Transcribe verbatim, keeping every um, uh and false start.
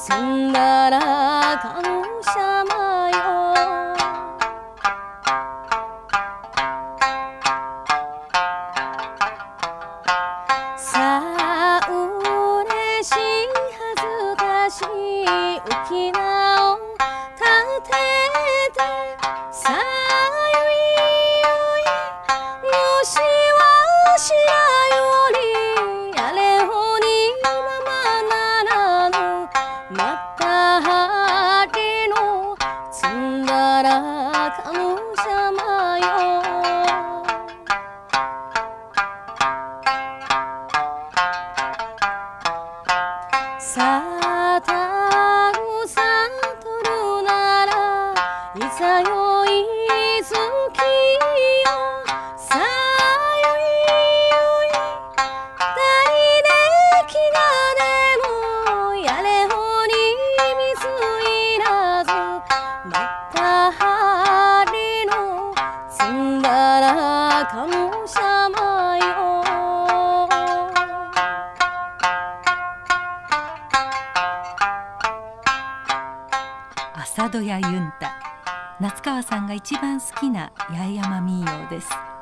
積んだら感謝まよ。さあ嬉しい恥ずかしい浮き名を立てて、さあゆいゆいもしわしらよりあれほにままならぬ、また針の積んだら感謝まよ。さあたくさん取るならいざよい月よ。さあゆいゆい二人で気がでもやれほに水いらず、また針の積んだら感謝まよ。 朝ドヤユンタ、夏川さんが一番好きな八重山民謡です。